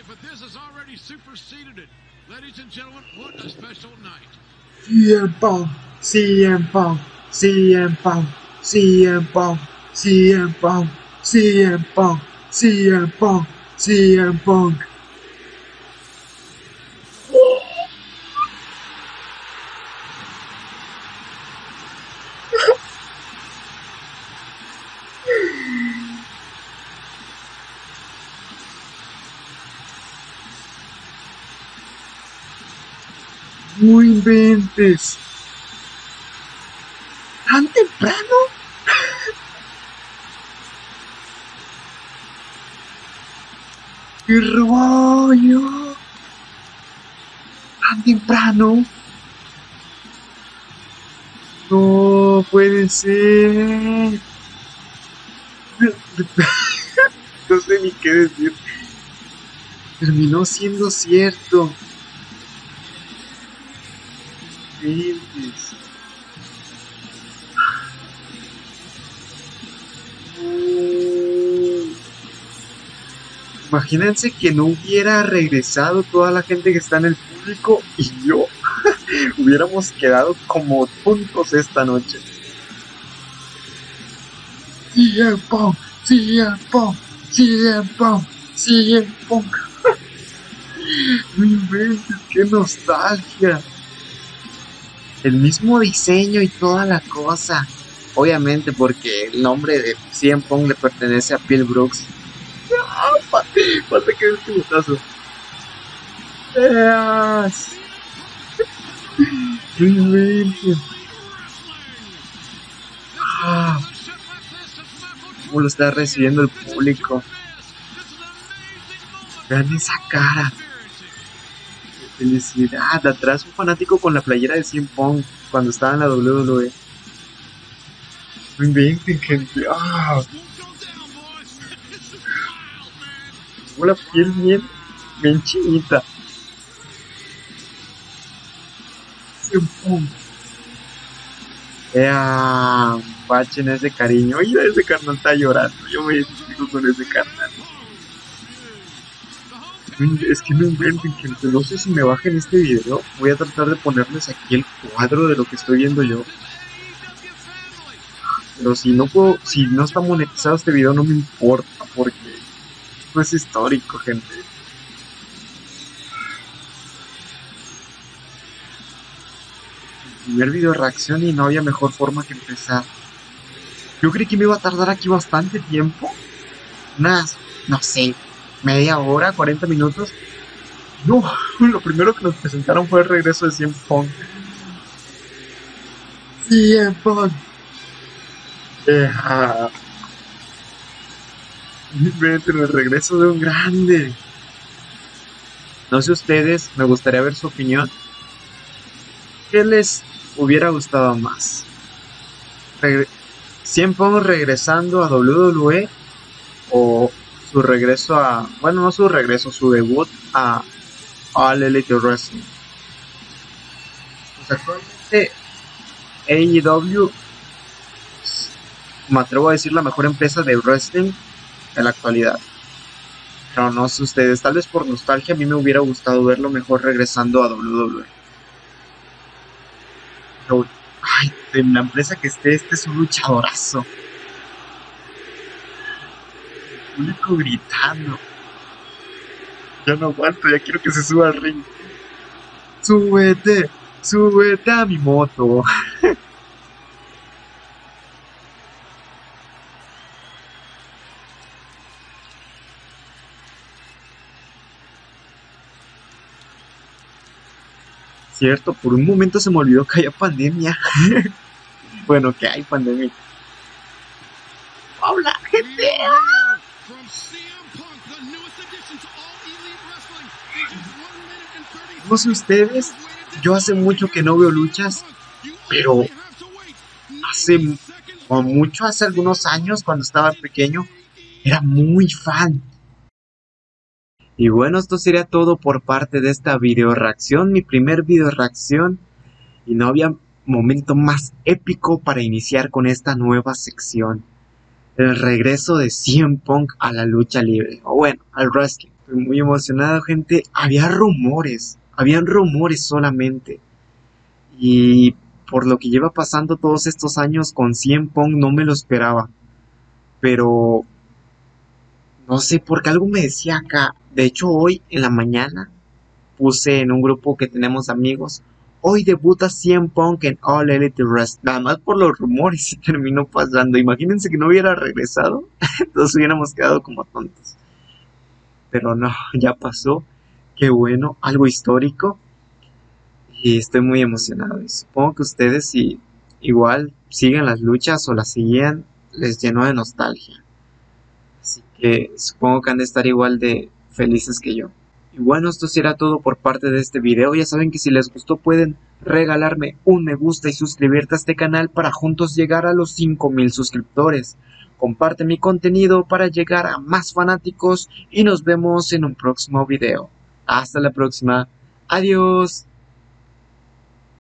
but this has already superseded it. Ladies and gentlemen, what a special night. CM Punk, CM Punk, CM Punk, CM Punk, CM Punk, CM Punk, CM Punk, CM Punk. No inventes. ¿Tan temprano? ¡Qué rollo! ¿Tan temprano? No puede ser. No sé ni qué decir. Terminó siendo cierto. Imagínense que no hubiera regresado toda la gente que está en el público y yo hubiéramos quedado como tontos esta noche. CM Punk, CM Punk, CM Punk, CM Punk. No inventes, qué nostalgia. El mismo diseño y toda la cosa. Obviamente porque el nombre de CM Punk le pertenece a Phil Brooks. Falta que el chubutazo. ¡Qué invento! ¿Cómo lo está recibiendo el público? Vean esa cara. Felicidad, atrás un fanático con la playera de CM Punk cuando estaba en la WWE. No inventen, gente. Tengo la piel bien chinita. CM Punk. Pachen ese cariño. Mira, ese carnal está llorando. Yo me identifico con ese carnal. Es que no inventen, gente. No sé si me bajen este video. Voy a tratar de ponerles aquí el cuadro de lo que estoy viendo yo. Pero si no está monetizado este video, no me importa, porque esto es histórico, gente. El primer video de reacción y no había mejor forma que empezar. Yo creí que me iba a tardar aquí bastante tiempo. Unas, no sé, media hora, 40 minutos. No, lo primero que nos presentaron fue el regreso de CM Punk. CM Punk. El regreso de un grande. No sé ustedes, me gustaría ver su opinión. ¿Qué les hubiera gustado más? ¿CM Punk regresando a WWE o su regreso a... Bueno, no su regreso, su debut a All Elite Wrestling? Pues actualmente AEW, me atrevo a decir, la mejor empresa de wrestling en la actualidad. Pero no sé ustedes, tal vez por nostalgia a mí me hubiera gustado verlo mejor regresando a WWE. Pero, en la empresa que esté, este es un luchadorazo. El público gritando. Ya no aguanto, ya quiero que se suba al ring. Súbete a mi moto. Cierto, por un momento se me olvidó que había pandemia. Bueno, que hay pandemia. ¡Hola, gente! No sé ustedes, yo hace mucho que no veo luchas, pero hace algunos años, cuando estaba pequeño, era muy fan. Y bueno, esto sería todo por parte de esta video reacción, mi primer video reacción, y no había momento más épico para iniciar con esta nueva sección, el regreso de CM Punk a la lucha libre, o bueno, al wrestling. Estoy muy emocionado, gente. Habían rumores solamente. Y por lo que lleva pasando todos estos años con CM Punk no me lo esperaba. Pero no sé por qué algo me decía acá. De hecho, hoy en la mañana puse en un grupo que tenemos amigos. Hoy debuta CM Punk en All Elite Wrestling. Nada más por los rumores y terminó pasando. Imagínense que no hubiera regresado. Entonces hubiéramos quedado como tontos. Pero no, ya pasó. Qué bueno, algo histórico. Y estoy muy emocionado. Y supongo que ustedes, si igual siguen las luchas o las seguían, les llenó de nostalgia. Así que supongo que han de estar igual de felices que yo. Y bueno, esto será todo por parte de este video. Ya saben que si les gustó pueden regalarme un me gusta y suscribirte a este canal para juntos llegar a los 5000 suscriptores. Comparte mi contenido para llegar a más fanáticos y nos vemos en un próximo video. Hasta la próxima. Adiós.